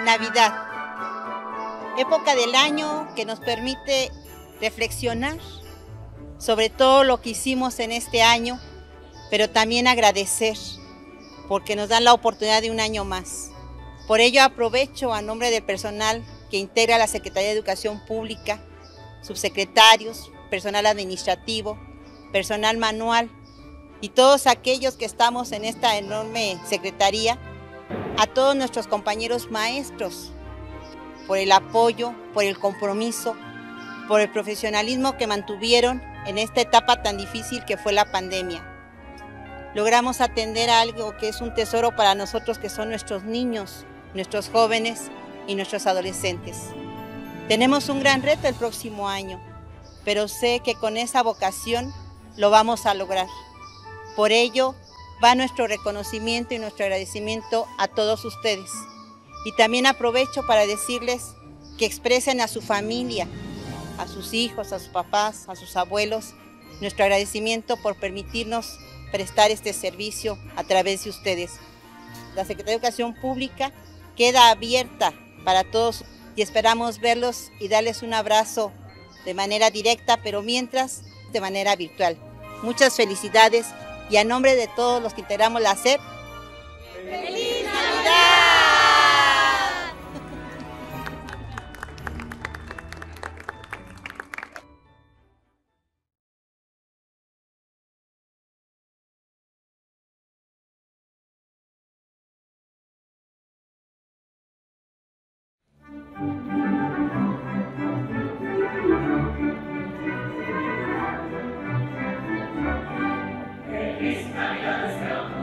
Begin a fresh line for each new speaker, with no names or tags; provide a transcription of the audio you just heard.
Navidad, época del año que nos permite reflexionar sobre todo lo que hicimos en este año, pero también agradecer porque nos dan la oportunidad de un año más. Por ello aprovecho a nombre del personal que integra la Secretaría de Educación Pública, subsecretarios, personal administrativo, personal manual y todos aquellos que estamos en esta enorme secretaría, a todos nuestros compañeros maestros, por el apoyo, por el compromiso, por el profesionalismo que mantuvieron en esta etapa tan difícil que fue la pandemia. Logramos atender a algo que es un tesoro para nosotros, que son nuestros niños, nuestros jóvenes y nuestros adolescentes. Tenemos un gran reto el próximo año, pero sé que con esa vocación lo vamos a lograr. Por ello va nuestro reconocimiento y nuestro agradecimiento a todos ustedes. Y también aprovecho para decirles que expresen a su familia, a sus hijos, a sus papás, a sus abuelos, nuestro agradecimiento por permitirnos prestar este servicio a través de ustedes. La Secretaría de Educación Pública queda abierta para todos y esperamos verlos y darles un abrazo de manera directa, pero mientras de manera virtual. Muchas felicidades y a nombre de todos los que integramos la SEP, ¡Feliz Navidad!
Feliz Navidad.